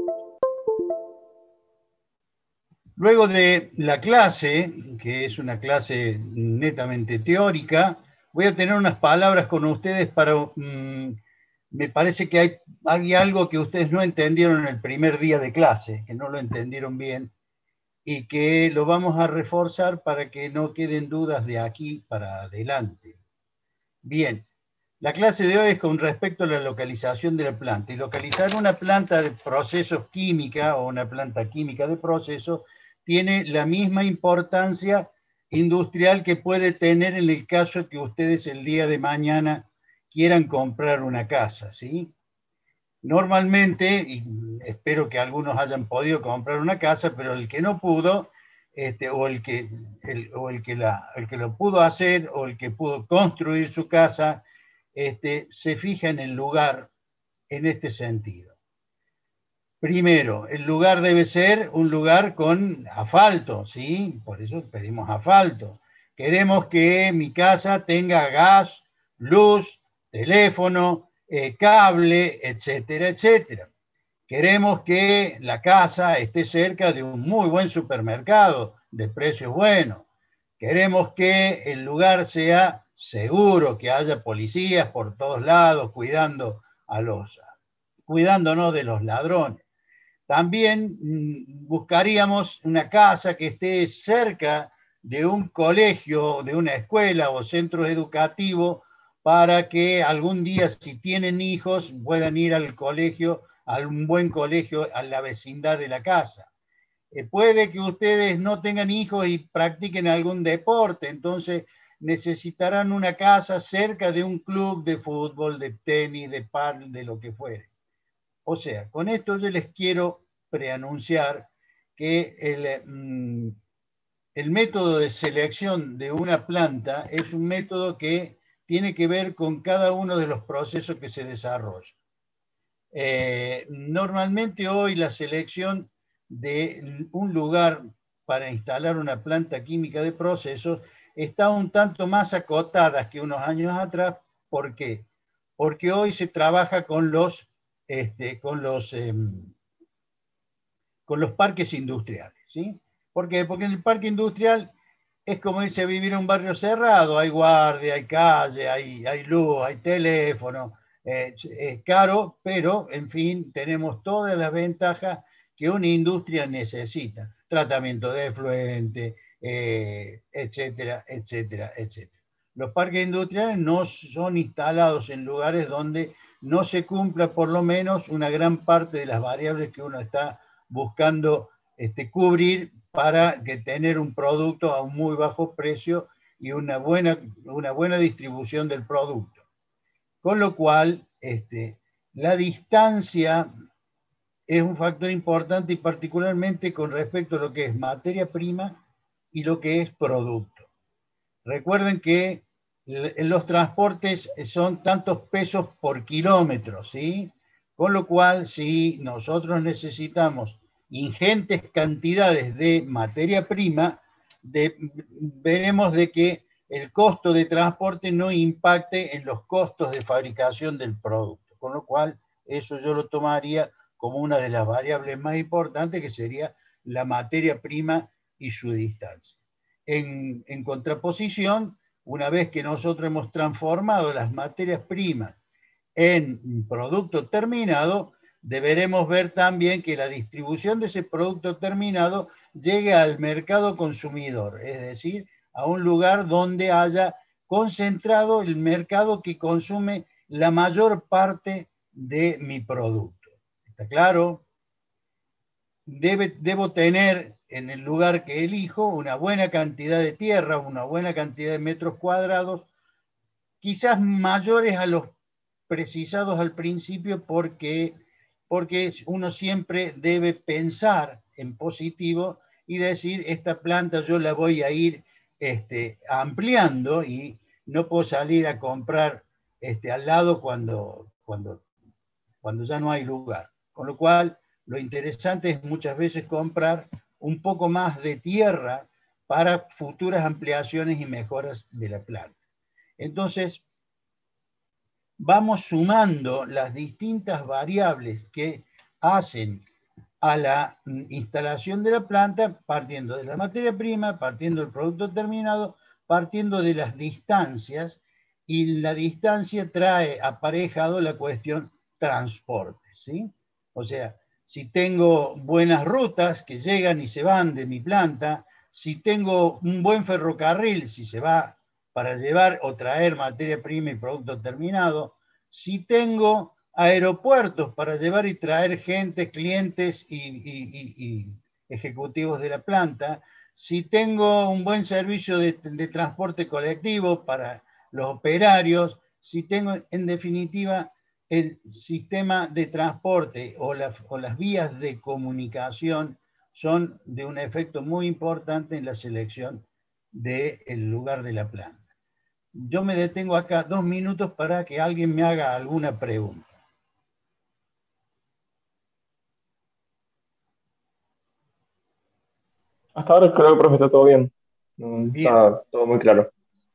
Luego de la clase, que es una clase netamente teórica, voy a tener unas palabras con ustedes para... me parece que hay algo que ustedes no entendieron en el primer día de clase, que no lo entendieron bien, y que lo vamos a reforzar para que no queden dudas de aquí para adelante. Bien, la clase de hoy es con respecto a la localización de la planta. Y localizar una planta de procesos química o una planta química de procesos tiene la misma importancia industrial que puede tener en el caso que ustedes el día de mañana quieran comprar una casa, ¿sí? Normalmente, y espero que algunos hayan podido comprar una casa, pero el que no pudo, o el que lo pudo hacer, o el que pudo construir su casa, se fija en el lugar en este sentido. Primero, el lugar debe ser un lugar con asfalto, ¿sí? Por eso pedimos asfalto. Queremos que mi casa tenga gas, luz, teléfono, cable, etcétera, etcétera. Queremos que la casa esté cerca de un muy buen supermercado de precios buenos. Queremos que el lugar sea seguro, que haya policías por todos lados cuidándonos de los ladrones. También buscaríamos una casa que esté cerca de un colegio, de una escuela o centro educativo para que algún día, si tienen hijos, puedan ir al colegio, a un buen colegio a la vecindad de la casa. Puede que ustedes no tengan hijos y practiquen algún deporte, entonces necesitarán una casa cerca de un club de fútbol, de tenis, de pádel, de lo que fuere. O sea, con esto yo les quiero preanunciar que el método de selección de una planta es un método que tiene que ver con cada uno de los procesos que se desarrollan. Normalmente hoy la selección de un lugar para instalar una planta química de procesos está un tanto más acotada que unos años atrás. ¿Por qué? Porque hoy se trabaja con los parques industriales, ¿sí? ¿Por qué? Porque en el parque industrial es como irse a vivir en un barrio cerrado, hay guardia, hay calle, hay luz, hay teléfono, es caro, pero en fin, tenemos todas las ventajas que una industria necesita, tratamiento de efluente, etcétera, etcétera, etcétera. Los parques industriales no son instalados en lugares donde no se cumpla por lo menos una gran parte de las variables que uno está buscando cubrir para que tener un producto a un muy bajo precio y una buena distribución del producto. Con lo cual, la distancia es un factor importante y particularmente con respecto a lo que es materia prima y lo que es producto. Recuerden que los transportes son tantos pesos por kilómetro, ¿sí? Con lo cual, si nosotros necesitamos ingentes cantidades de materia prima, veremos de que el costo de transporte no impacte en los costos de fabricación del producto. Con lo cual, eso yo lo tomaría como una de las variables más importantes, que sería la materia prima y su distancia. En contraposición, una vez que nosotros hemos transformado las materias primas en producto terminado, deberemos ver también que la distribución de ese producto terminado llegue al mercado consumidor, es decir, a un lugar donde haya concentrado el mercado que consume la mayor parte de mi producto. ¿Está claro? Debo tener en el lugar que elijo una buena cantidad de tierra, una buena cantidad de metros cuadrados, quizás mayores a los precisados al principio porque uno siempre debe pensar en positivo y decir, esta planta yo la voy a ir ampliando y no puedo salir a comprar al lado cuando ya no hay lugar. Con lo cual, lo interesante es muchas veces comprar un poco más de tierra para futuras ampliaciones y mejoras de la planta. Entonces, vamos sumando las distintas variables que hacen a la instalación de la planta, partiendo de la materia prima, partiendo del producto terminado, partiendo de las distancias, y la distancia trae aparejado la cuestión transporte, ¿sí? O sea, si tengo buenas rutas que llegan y se van de mi planta, si tengo un buen ferrocarril, si se va para llevar o traer materia prima y producto terminado, si tengo aeropuertos para llevar y traer gente, clientes y ejecutivos de la planta, si tengo un buen servicio de transporte colectivo para los operarios, si tengo, en definitiva, el sistema de transporte o las vías de comunicación son de un efecto muy importante en la selección del lugar de la planta. Yo me detengo acá 2 minutos para que alguien me haga alguna pregunta. Hasta ahora creo que, profe, está todo bien. Bien, Está todo muy claro.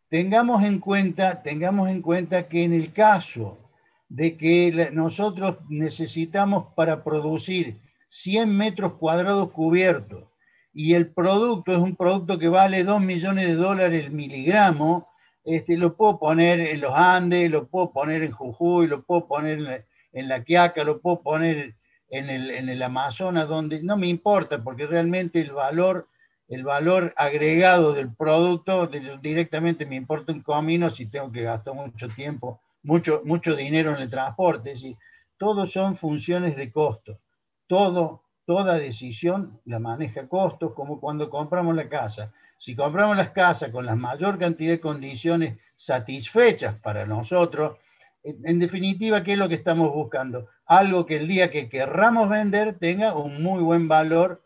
tengamos en cuenta que en el caso de que nosotros necesitamos para producir 100 metros cuadrados cubiertos y el producto es un producto que vale $2 millones el miligramo, lo puedo poner en los Andes, lo puedo poner en Jujuy, lo puedo poner en la Quiaca, lo puedo poner en el Amazonas, donde no me importa, porque realmente el valor agregado del producto directamente me importa un comino si tengo que gastar mucho tiempo, mucho dinero en el transporte. Es decir, todos son funciones de costo. Toda decisión la maneja costos, como cuando compramos la casa. Si compramos las casas con la mayor cantidad de condiciones satisfechas para nosotros, en definitiva, ¿qué es lo que estamos buscando? Algo que el día que querramos vender tenga un muy buen valor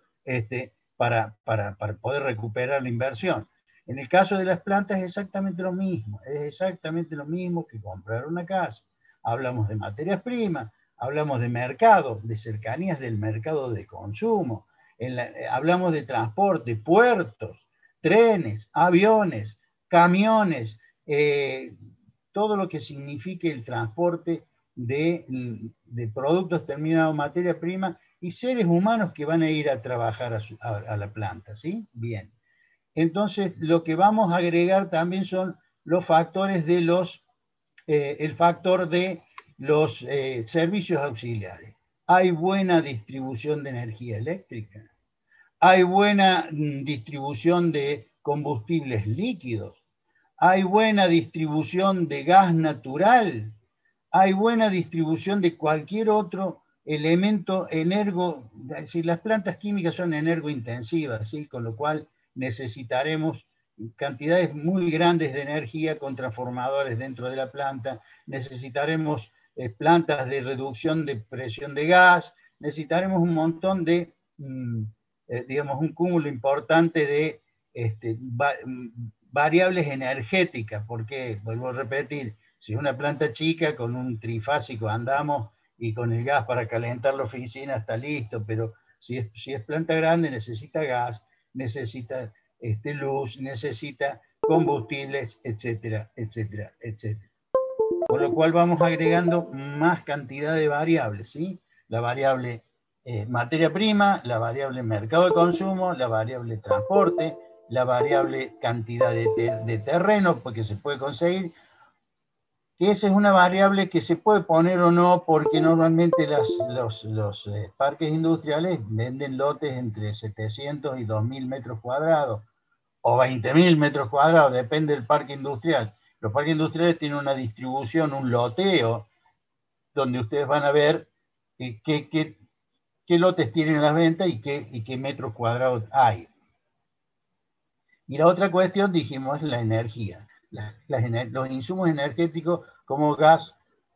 para poder recuperar la inversión. En el caso de las plantas es exactamente lo mismo, que comprar una casa. Hablamos de materias primas, hablamos de mercado, de cercanías del mercado de consumo, hablamos de transporte, puertos, trenes, aviones, camiones, todo lo que signifique el transporte de productos terminados, materia prima y seres humanos que van a ir a trabajar a la planta, ¿sí? Bien. Entonces, lo que vamos a agregar también son los factores de el factor de los servicios auxiliares. Hay buena distribución de energía eléctrica, hay buena distribución de combustibles líquidos, hay buena distribución de gas natural, hay buena distribución de cualquier otro elemento es decir, las plantas químicas son energointensivas, ¿sí? Con lo cual necesitaremos cantidades muy grandes de energía con transformadores dentro de la planta, necesitaremos plantas de reducción de presión de gas, necesitaremos un montón de, digamos, un cúmulo importante de variables energéticas, porque, vuelvo a repetir, si es una planta chica, con un trifásico andamos y con el gas para calentar la oficina está listo, pero si es planta grande necesita gas, necesita luz, necesita combustibles, etcétera, etcétera, etcétera. Con lo cual vamos agregando más cantidad de variables, ¿sí? La variable materia prima, la variable mercado de consumo, la variable transporte, la variable cantidad de terreno, porque se puede conseguir, que esa es una variable que se puede poner o no, porque normalmente los parques industriales venden lotes entre 700 y 2.000 metros cuadrados, o 20.000 metros cuadrados, depende del parque industrial. Los parques industriales tienen una distribución, un loteo, donde ustedes van a ver qué lotes tienen a las ventas y qué metros cuadrados hay. Y la otra cuestión, dijimos, es la energía. Los insumos energéticos como gas,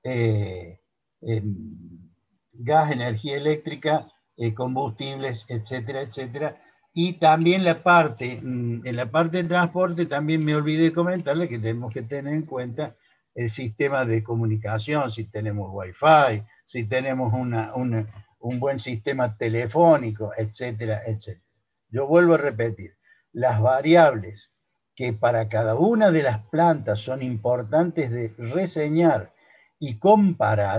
gas, energía eléctrica, combustibles, etcétera, etcétera. Y también en la parte de transporte, también me olvidé comentarle que tenemos que tener en cuenta el sistema de comunicación, si tenemos Wi-Fi, si tenemos un buen sistema telefónico, etcétera, etcétera. Yo vuelvo a repetir, las variables que para cada una de las plantas son importantes de reseñar y comparar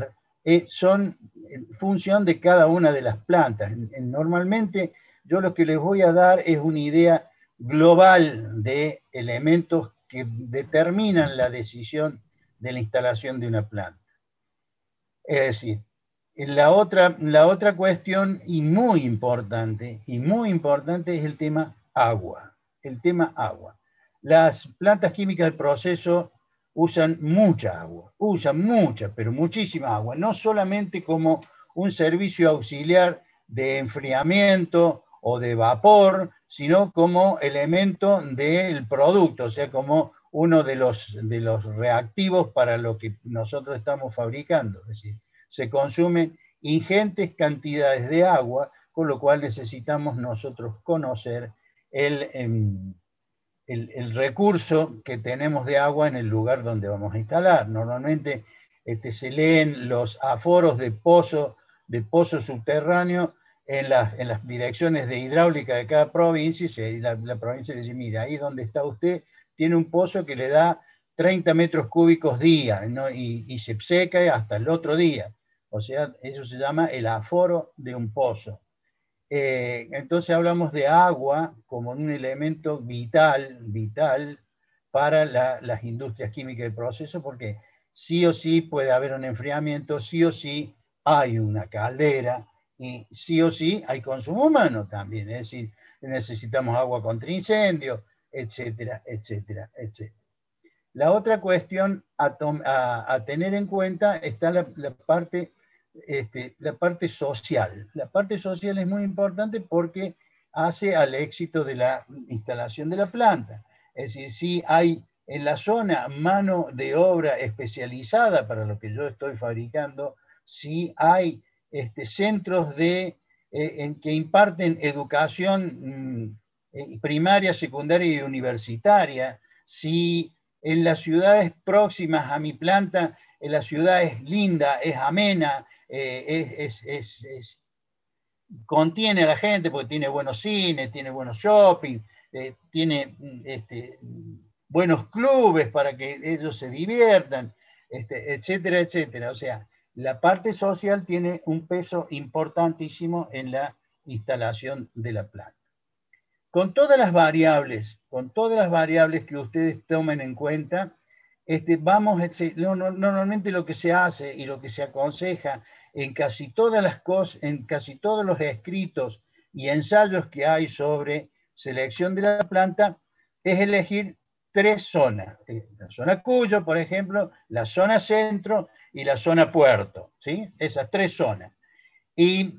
son en función de cada una de las plantas. Normalmente yo lo que les voy a dar es una idea global de elementos que determinan la decisión de la instalación de una planta. Es decir, la otra cuestión y muy importante es el tema agua. El tema agua. Las plantas químicas del proceso usan mucha agua, pero muchísima agua, no solamente como un servicio auxiliar de enfriamiento o de vapor, sino como elemento del producto, o sea, como uno de los reactivos para lo que nosotros estamos fabricando. Es decir, se consumen ingentes cantidades de agua, con lo cual necesitamos nosotros conocer el recurso que tenemos de agua en el lugar donde vamos a instalar. Normalmente se leen los aforos de pozo subterráneo en las direcciones de hidráulica de cada provincia, y la provincia le dice, mira, ahí donde está usted tiene un pozo que le da 30 metros cúbicos día, ¿no? y se seca hasta el otro día. O sea, eso se llama el aforo de un pozo. Entonces hablamos de agua como un elemento vital para las industrias químicas del proceso, porque sí o sí puede haber un enfriamiento, sí o sí hay una caldera, y sí o sí hay consumo humano también, es decir, necesitamos agua contra incendio, etcétera, etcétera, etcétera. La otra cuestión a tener en cuenta está la parte social. La parte social es muy importante porque hace al éxito de la instalación de la planta. Es decir, si hay en la zona mano de obra especializada para lo que yo estoy fabricando, si hay centros en que imparten educación primaria, secundaria y universitaria, si en las ciudades próximas a mi planta, la ciudad es linda, es amena, contiene a la gente porque tiene buenos cines, tiene buenos shopping, tiene buenos clubes para que ellos se diviertan, etcétera, etcétera. O sea, la parte social tiene un peso importantísimo en la instalación de la planta. Con todas las variables que ustedes tomen en cuenta, normalmente lo que se hace y lo que se aconseja en casi todas las cosas, en casi todos los escritos y ensayos que hay sobre selección de la planta, es elegir 3 zonas. La zona Cuyo, por ejemplo, la zona Centro y la zona Puerto, ¿sí? Esas 3 zonas. Y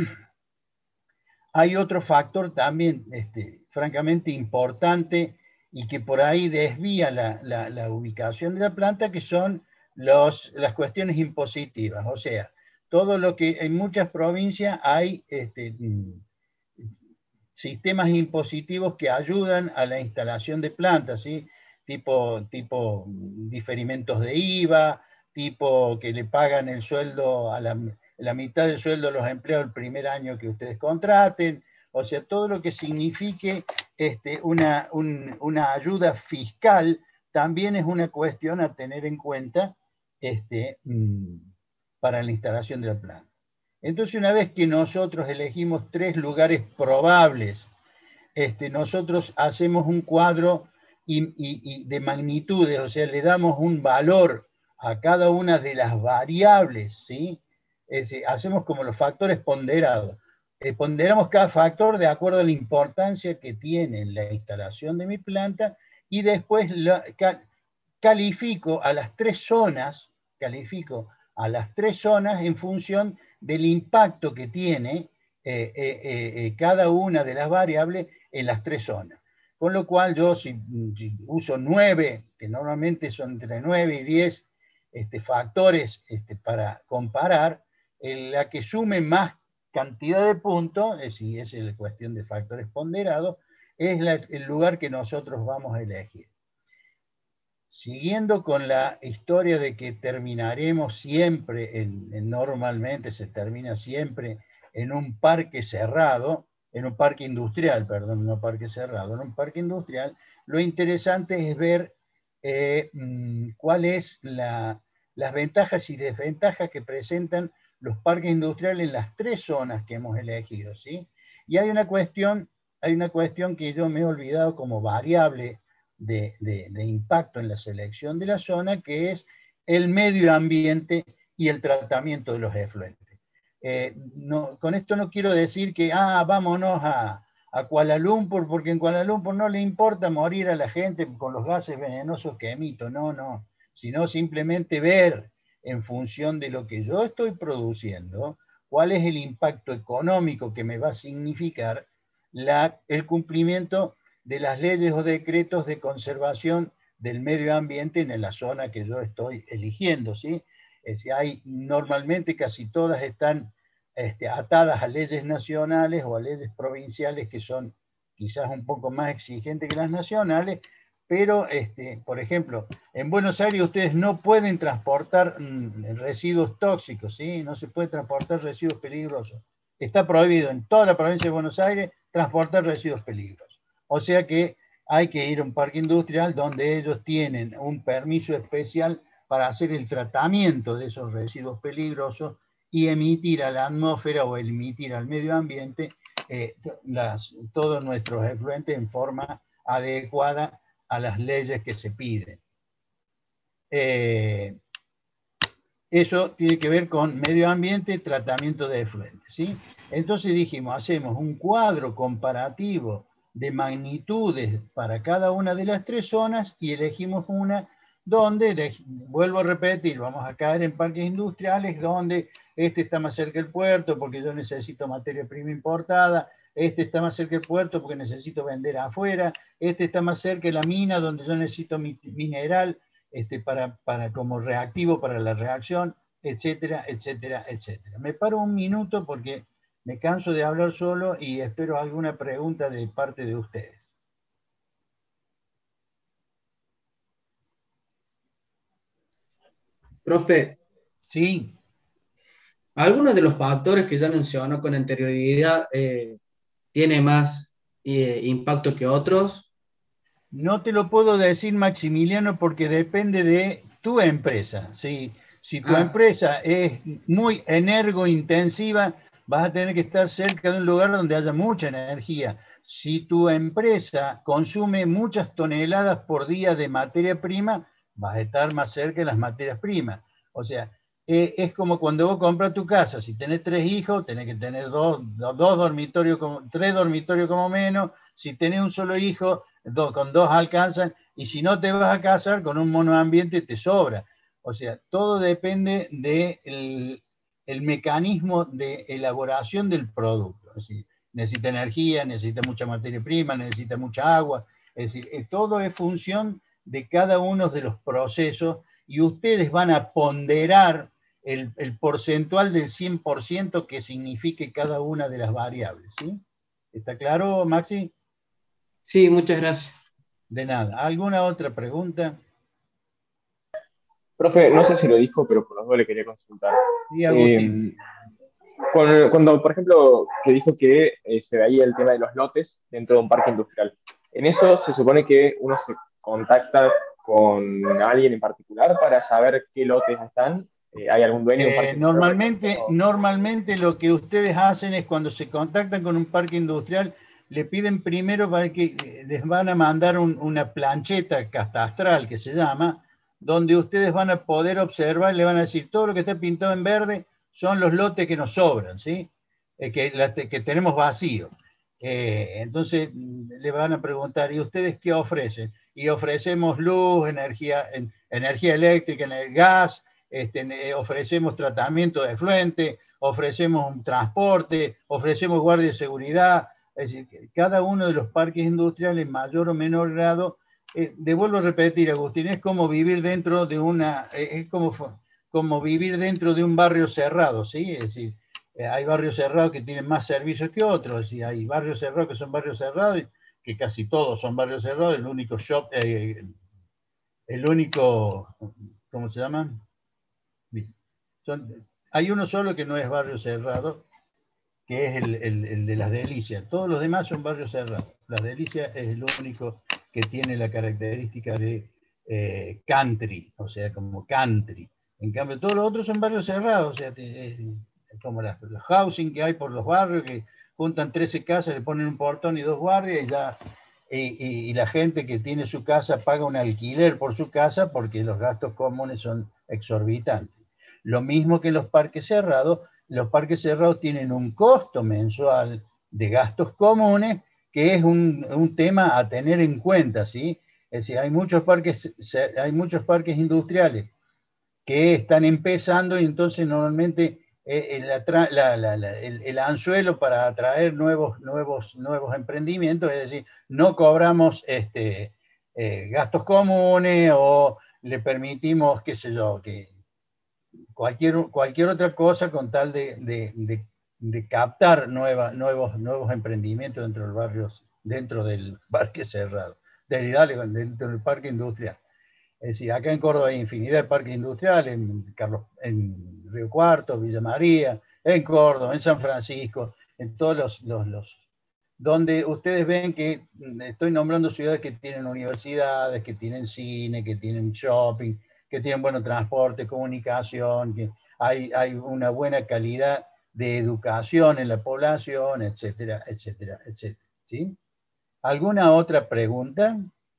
hay otro factor también, francamente importante, y que por ahí desvía la ubicación de la planta, que son las cuestiones impositivas. O sea, todo lo que en muchas provincias hay sistemas impositivos que ayudan a la instalación de plantas, ¿sí? Tipo diferimentos de IVA, tipo que le pagan el sueldo a la mitad del sueldo a los empleados el primer año que ustedes contraten. O sea, todo lo que signifique una ayuda fiscal también es una cuestión a tener en cuenta para la instalación de la planta. Entonces, una vez que nosotros elegimos 3 lugares probables, nosotros hacemos un cuadro de magnitudes, o sea, le damos un valor a cada una de las variables, ¿sí? Hacemos como los factores ponderados. Ponderamos cada factor de acuerdo a la importancia que tiene la instalación de mi planta, y después califico a las 3 zonas, en función del impacto que tiene cada una de las variables en las 3 zonas. Con lo cual yo si uso 9, que normalmente son entre 9 y 10 factores para comparar, la que sume más cantidad de puntos, si es la cuestión de factores ponderados, es el lugar que nosotros vamos a elegir. Siguiendo con la historia de que terminaremos siempre, normalmente se termina siempre en un parque cerrado, en un parque industrial, perdón, no parque cerrado, en un parque industrial, lo interesante es ver cuál es las ventajas y desventajas que presentan los parques industriales en las 3 zonas que hemos elegido, ¿sí? Y hay una cuestión que yo me he olvidado como variable de impacto en la selección de la zona, que es el medio ambiente y el tratamiento de los efluentes. No, con esto no quiero decir que, vámonos a Kuala Lumpur, porque en Kuala Lumpur no le importa morir a la gente con los gases venenosos que emito, no, sino simplemente ver en función de lo que yo estoy produciendo, cuál es el impacto económico que me va a significar el cumplimiento de las leyes o decretos de conservación del medio ambiente en la zona que yo estoy eligiendo, ¿sí? Es decir, normalmente casi todas están atadas a leyes nacionales o a leyes provinciales que son quizás un poco más exigentes que las nacionales, pero, por ejemplo, en Buenos Aires ustedes no pueden transportar residuos tóxicos, ¿sí? No se puede transportar residuos peligrosos. Está prohibido en toda la provincia de Buenos Aires transportar residuos peligrosos. O sea que hay que ir a un parque industrial donde ellos tienen un permiso especial para hacer el tratamiento de esos residuos peligrosos y emitir a la atmósfera o emitir al medio ambiente todos nuestros efluentes en forma adecuada a las leyes que se piden. Eso tiene que ver con medio ambiente, tratamiento de efluentes, ¿sí? Entonces dijimos, hacemos un cuadro comparativo de magnitudes para cada una de las 3 zonas y elegimos una donde, vuelvo a repetir, vamos a caer en parques industriales donde está más cerca del puerto porque yo necesito materia prima importada, está más cerca del puerto porque necesito vender afuera, está más cerca de la mina donde yo necesito mineral, como reactivo para la reacción, etcétera, etcétera, etcétera. Me paro un minuto porque me canso de hablar solo y espero alguna pregunta de parte de ustedes. Profe, Sí. ¿algunos de los factores que ya mencionó con anterioridad tiene más impacto que otros? No te lo puedo decir, Maximiliano, porque depende de tu empresa. Si tu Ah, empresa es muy energointensiva, vas a tener que estar cerca de un lugar donde haya mucha energía. Si tu empresa consume muchas toneladas por día de materia prima, vas a estar más cerca de las materias primas. O sea, es como cuando vos compras tu casa. Si tenés 3 hijos, tenés que tener dos dormitorios, 3 dormitorios como menos. Si tenés un solo hijo, con 2 alcanzan, y si no te vas a casar, con un monoambiente te sobra. O sea, todo depende del mecanismo de elaboración del producto. Es decir, necesita energía, necesita mucha materia prima, necesita mucha agua. Es decir, todo es función de cada uno de los procesos y ustedes van a ponderar el porcentual del 100% que signifique cada una de las variables. ¿Sí? ¿Está claro, Maxi? sí, muchas gracias. De nada. ¿Alguna otra pregunta? Profe, no sé si lo dijo, pero por lo menos le quería consultar. Sí, Agustín. Eh, cuando, por ejemplo, que dijo que se veía el tema de los lotes dentro de un parque industrial, en eso se supone que uno se contacta con alguien en particular para saber qué lotes están. ¿Hay algún dueño de un parque industrial, por ejemplo? Normalmente lo que ustedes hacen es cuando se contactan con un parque industrial, le piden primero para que les van a mandar una plancheta catastral que se llama, donde ustedes van a poder observar, le van a decir todo lo que está pintado en verde son los lotes que nos sobran, ¿sí? Que tenemos vacío. Entonces le van a preguntar, ¿y ustedes qué ofrecen? Y ofrecemos luz, energía eléctrica, gas, ofrecemos tratamiento de efluente, ofrecemos un transporte, ofrecemos guardia de seguridad. Es decir, cada uno de los parques industriales en mayor o menor grado, devuelvo a repetir, Agustín, es como vivir dentro de como vivir dentro de un barrio cerrado, ¿sí? Es decir, hay barrios cerrados que tienen más servicios que otros, y hay barrios cerrados que son barrios cerrados, que casi todos son barrios cerrados, el único, ¿cómo se llaman? Hay uno solo que no es barrio cerrado, que es el de Las Delicias. Todos los demás son barrios cerrados. Las Delicias es el único que tiene la característica de country, o sea, como country. En cambio, todos los otros son barrios cerrados, o sea, como los housing que hay por los barrios, que juntan 13 casas, le ponen un portón y 2 guardias, y ya y la gente que tiene su casa paga un alquiler por su casa porque los gastos comunes son exorbitantes. Lo mismo que los parques cerrados tienen un costo mensual de gastos comunes que es un tema a tener en cuenta, ¿sí? Es decir, hay muchos parques industriales que están empezando y entonces normalmente el anzuelo para atraer nuevos emprendimientos, es decir, no cobramos gastos comunes o le permitimos, qué sé yo, que cualquier otra cosa con tal de captar nuevos emprendimientos dentro del parque cerrado, dentro del parque industrial. Es decir, acá en Córdoba hay infinidad de parques industriales, en Río Cuarto, Villa María, en Córdoba, en San Francisco, en todos donde ustedes ven que estoy nombrando ciudades que tienen universidades, que tienen cine, que tienen shopping, que tienen buen transporte, comunicación, que hay una buena calidad de educación en la población, etcétera, etcétera, etcétera. ¿Sí? ¿Alguna otra pregunta?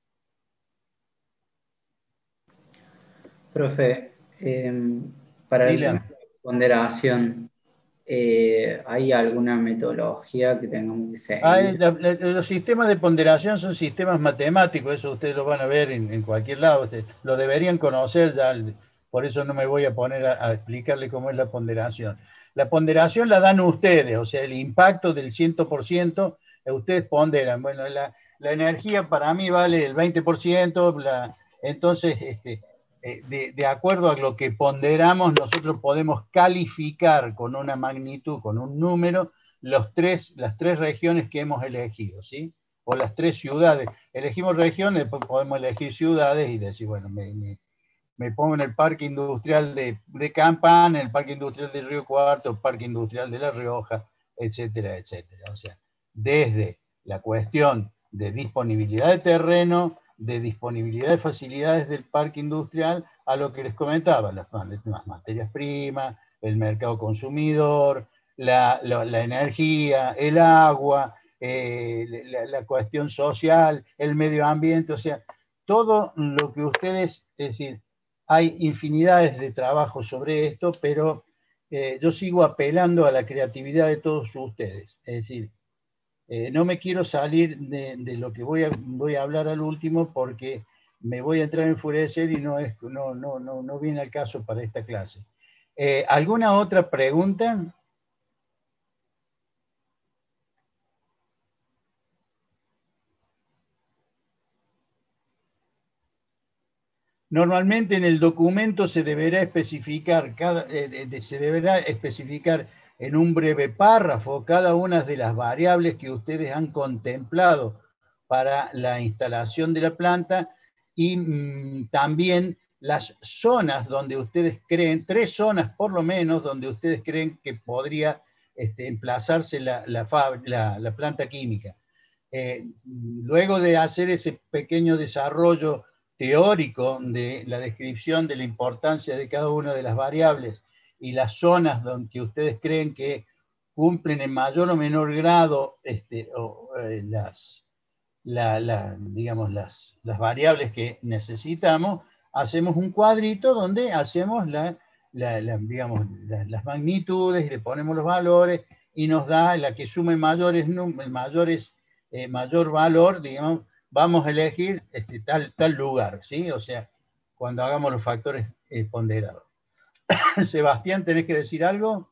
Profe, para el tema Dylan. de ponderación, ¿hay alguna metodología que tengamos que seguir? Los sistemas de ponderación son sistemas matemáticos, eso ustedes lo van a ver en cualquier lado, lo deberían conocer ya, por eso no me voy a poner a explicarle cómo es la ponderación. La ponderación la dan ustedes, o sea, el impacto del 100%, ustedes ponderan. Bueno, la energía para mí vale el 20%, entonces, de acuerdo a lo que ponderamos, nosotros podemos calificar con una magnitud, con un número, las tres regiones que hemos elegido, ¿sí? O las 3 ciudades. Elegimos regiones, después podemos elegir ciudades y decir, bueno, me pongo en el parque industrial de Campana, en el parque industrial de Río Cuarto, el parque industrial de La Rioja, etcétera, etcétera. O sea, desde la cuestión de disponibilidad de terreno, de disponibilidad de facilidades del parque industrial, a lo que les comentaba, las materias primas, el mercado consumidor, la energía, el agua, la cuestión social, el medio ambiente, o sea, todo lo que ustedes, es decir, hay infinidades de trabajos sobre esto, pero yo sigo apelando a la creatividad de todos ustedes. Es decir, no me quiero salir de lo que voy a hablar al último porque me voy a entrar a enfurecer y no viene al caso para esta clase. ¿Alguna otra pregunta? Normalmente en el documento se deberá especificar, en un breve párrafo cada una de las variables que ustedes han contemplado para la instalación de la planta y también las zonas donde ustedes creen, 3 zonas por lo menos, donde ustedes creen que podría emplazarse la planta química. Luego de hacer ese pequeño desarrollo teórico de la descripción de la importancia de cada una de las variables y las zonas donde ustedes creen que cumplen en mayor o menor grado digamos, las variables que necesitamos, hacemos un cuadrito donde hacemos digamos, las magnitudes y le ponemos los valores y nos da la que sume mayor valor, digamos, vamos a elegir tal lugar, ¿sí? O sea, cuando hagamos los factores ponderados. Sebastián, ¿tenés que decir algo?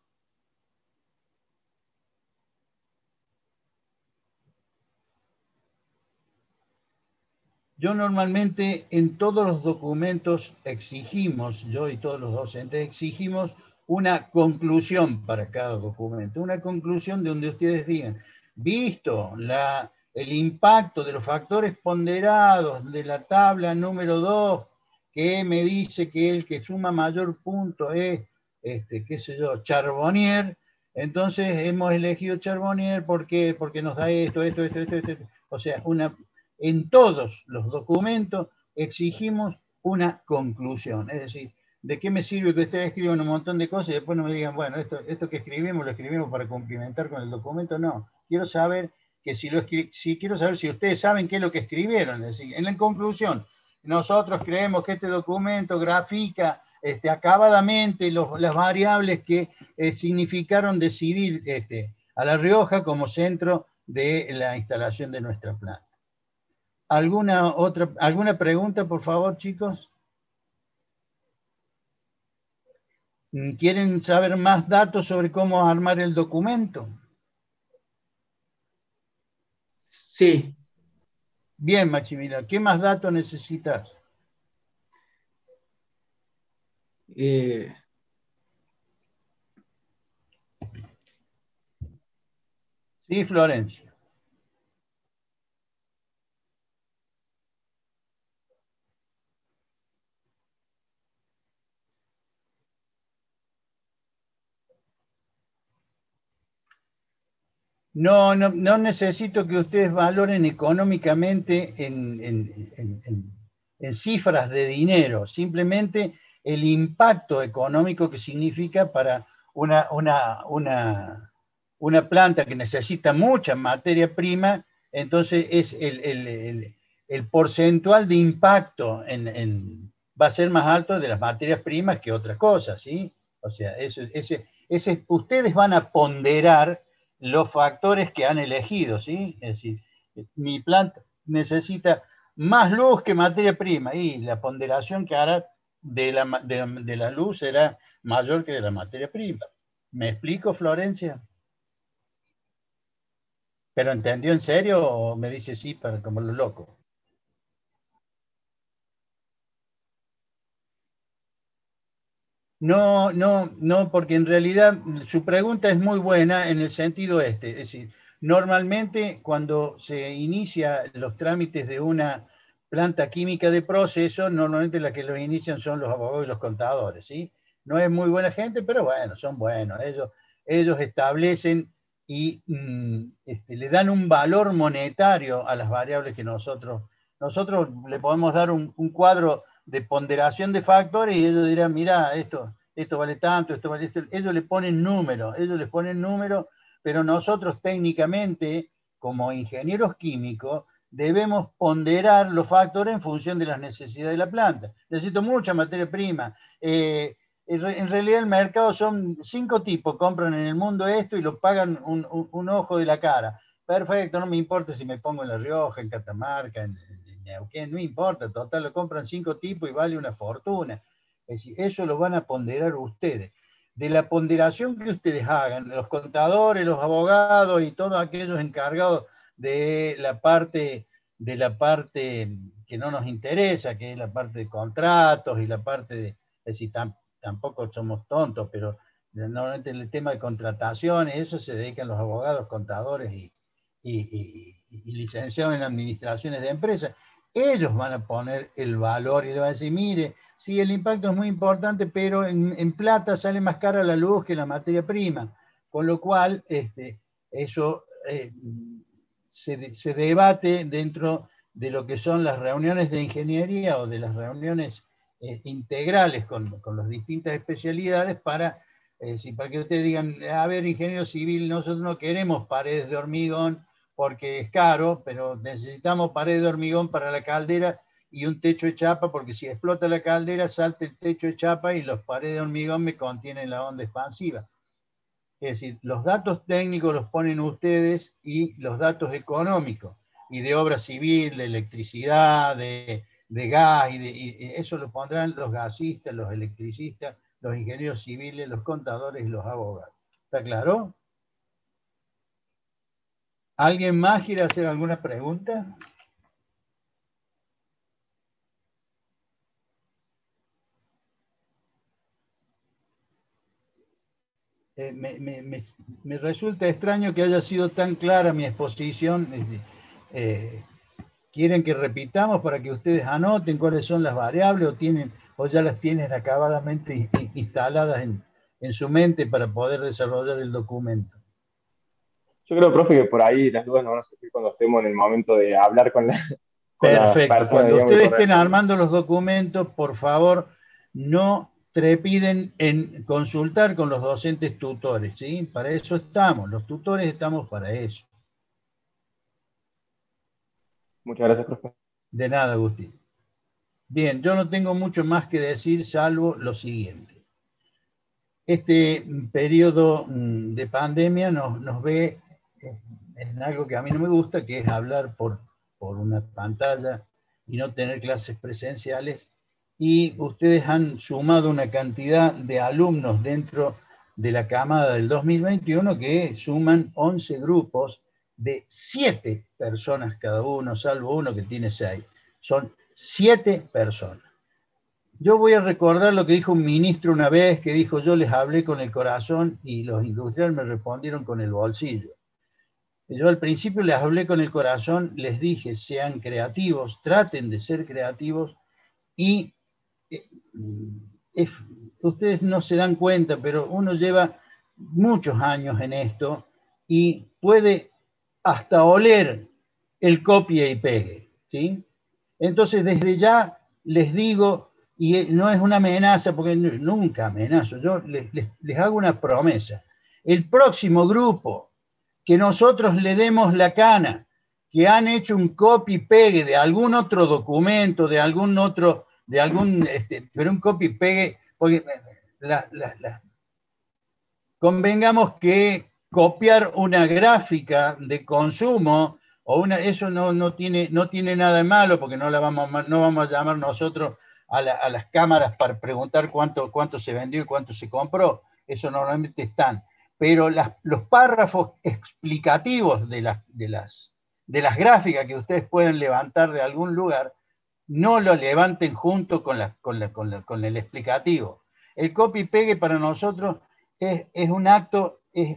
Yo normalmente en todos los documentos exigimos, yo y todos los docentes exigimos una conclusión para cada documento, una conclusión de donde ustedes digan, visto el impacto de los factores ponderados de la tabla número 2, que me dice que el que suma mayor punto es, qué sé yo, Charbonnier, entonces hemos elegido Charbonnier porque nos da esto. O sea, en todos los documentos exigimos una conclusión, es decir, ¿de qué me sirve que ustedes escriban un montón de cosas y después no me digan, bueno, esto que escribimos lo escribimos para complementar con el documento? No, quiero saber que quiero saber si ustedes saben qué es lo que escribieron. Es decir, en la conclusión, nosotros creemos que este documento grafica acabadamente las variables que significaron decidir a La Rioja como centro de la instalación de nuestra planta. ¿Alguna pregunta, por favor, chicos? ¿Quieren saber más datos sobre cómo armar el documento? Sí. Bien, Maximiliano, ¿qué más datos necesitas? Sí, Florencia. No necesito que ustedes valoren económicamente en cifras de dinero, simplemente el impacto económico que significa para una planta que necesita mucha materia prima, entonces es el porcentual de impacto va a ser más alto de las materias primas que otras cosas, ¿sí? O sea, ustedes van a ponderar los factores que han elegido, ¿sí? Es decir, mi planta necesita más luz que materia prima y la ponderación que hará de la luz será mayor que de la materia prima. ¿Me explico, Florencia? ¿Pero entendió en serio o me dice sí para como lo loco? No, porque en realidad su pregunta es muy buena en el sentido es decir, normalmente cuando se inicia los trámites de una planta química de proceso, normalmente las que los inician son los abogados y los contadores, ¿sí? No es muy buena gente, pero bueno, son buenos. Ellos establecen y le dan un valor monetario a las variables que nosotros le podemos dar un cuadro de ponderación de factores y ellos dirán, mira, esto vale tanto, esto vale esto. Ellos les ponen número, pero nosotros técnicamente, como ingenieros químicos, debemos ponderar los factores en función de las necesidades de la planta. Necesito mucha materia prima. En realidad el mercado son 5 tipos, compran en el mundo esto y lo pagan un ojo de la cara. Perfecto, no me importa si me pongo en La Rioja, en Catamarca, en Neuquén, no importa, total, lo compran 5 tipos y vale una fortuna. Es decir, eso lo van a ponderar ustedes. De la ponderación que ustedes hagan, los contadores, los abogados y todos aquellos encargados de la parte que no nos interesa, que es la parte de contratos y la parte de, es decir, tampoco somos tontos, pero normalmente el tema de contrataciones, eso se dedican los abogados, contadores y licenciados en administraciones de empresas. Ellos van a poner el valor y le van a decir, mire, sí, el impacto es muy importante, pero en plata sale más cara la luz que la materia prima, con lo cual eso se debate dentro de lo que son las reuniones de ingeniería o de las reuniones integrales con las distintas especialidades para que ustedes digan, a ver, ingeniero civil, nosotros no queremos paredes de hormigón porque es caro, pero necesitamos pared de hormigón para la caldera y un techo de chapa, porque si explota la caldera, salta el techo de chapa y las paredes de hormigón me contienen la onda expansiva. Es decir, los datos técnicos los ponen ustedes y los datos económicos, y de obra civil, de electricidad, de gas, y eso lo pondrán los gasistas, los electricistas, los ingenieros civiles, los contadores y los abogados. ¿Está claro? ¿Alguien más quiere hacer alguna pregunta? Me resulta extraño que haya sido tan clara mi exposición. ¿Quieren que repitamos para que ustedes anoten cuáles son las variables o ya las tienen acabadamente instaladas en su mente para poder desarrollar el documento? Yo creo, profe, que por ahí las dudas no van a surgir cuando estemos en el momento de hablar con la Perfecto. persona, Cuando digamos, que ustedes estén corresponde. armando los documentos, por favor, no trepiden en consultar con los docentes tutores, ¿sí? Para eso estamos, los tutores estamos para eso. Muchas gracias, profe. De nada, Agustín. Bien, yo no tengo mucho más que decir, salvo lo siguiente. Este periodo de pandemia nos ve en algo que a mí no me gusta, que es hablar por una pantalla y no tener clases presenciales, y ustedes han sumado una cantidad de alumnos dentro de la camada del 2021 que suman 11 grupos de 7 personas cada uno, salvo uno que tiene 6. Son 7 personas. Yo voy a recordar lo que dijo un ministro una vez, que dijo: yo les hablé con el corazón y los industriales me respondieron con el bolsillo. Yo al principio les hablé con el corazón, les dije: sean creativos, traten de ser creativos, y ustedes no se dan cuenta, pero uno lleva muchos años en esto y puede hasta oler el copia y pegue, ¿sí? Entonces, desde ya les digo, y no es una amenaza, porque nunca amenazo, yo les hago una promesa. El próximo grupo que nosotros le demos la cana, que han hecho un copy-pegue de algún otro documento, de algún otro, pero un copy-pegue, porque convengamos que copiar una gráfica de consumo, eso no tiene nada de malo, porque no vamos a llamar nosotros a las cámaras para preguntar cuánto se vendió y cuánto se compró. Eso normalmente están. Pero los párrafos explicativos de las gráficas que ustedes pueden levantar de algún lugar, no lo levanten junto con el explicativo. El copy-pegue para nosotros es un acto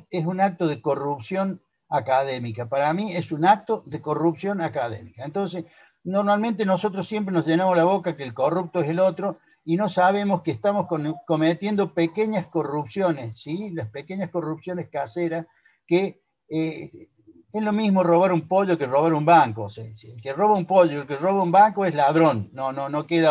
de corrupción académica. Para mí es un acto de corrupción académica. Entonces, normalmente nosotros siempre nos llenamos la boca que el corrupto es el otro, y no sabemos que estamos cometiendo pequeñas corrupciones, ¿sí? Las pequeñas corrupciones caseras, que es lo mismo robar un pollo que robar un banco. O sea, el que roba un pollo, el que roba un banco es ladrón. No queda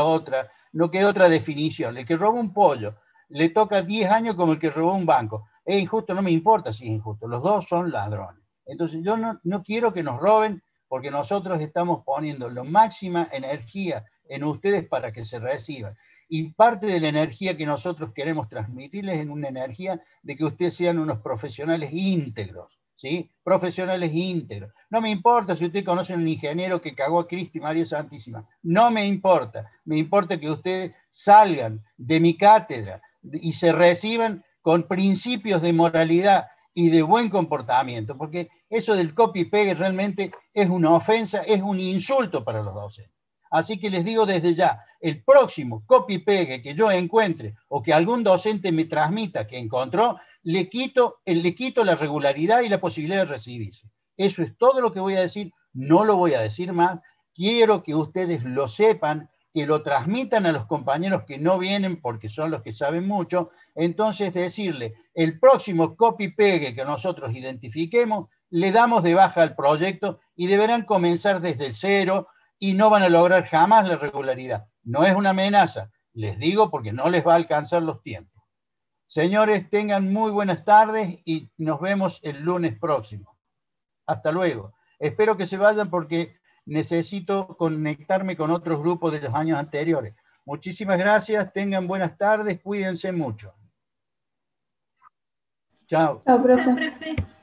otra definición. El que roba un pollo le toca 10 años como el que robó un banco. Es injusto, no me importa si es injusto, los dos son ladrones. Entonces yo no quiero que nos roben, porque nosotros estamos poniendo la máxima energía en ustedes para que se reciban. Y parte de la energía que nosotros queremos transmitirles es una energía de que ustedes sean unos profesionales íntegros, ¿sí? Profesionales íntegros. No me importa si ustedes conocen a un ingeniero que cagó a Cristo y María Santísima. No me importa. Me importa que ustedes salgan de mi cátedra y se reciban con principios de moralidad y de buen comportamiento, porque eso del copy-pegue realmente es una ofensa, es un insulto para los docentes. Así que les digo desde ya, el próximo copy-pegue que yo encuentre o que algún docente me transmita que encontró, le quito la regularidad y la posibilidad de recibirse. Eso es todo lo que voy a decir, no lo voy a decir más. Quiero que ustedes lo sepan, que lo transmitan a los compañeros que no vienen porque son los que saben mucho. Entonces decirle, el próximo copy-pegue que nosotros identifiquemos, le damos de baja al proyecto y deberán comenzar desde el cero, y no van a lograr jamás la regularidad. No es una amenaza, les digo, porque no les va a alcanzar los tiempos. Señores, tengan muy buenas tardes y nos vemos el lunes próximo. Hasta luego. Espero que se vayan porque necesito conectarme con otros grupos de los años anteriores. Muchísimas gracias, tengan buenas tardes, cuídense mucho. Chao. Chao, profe.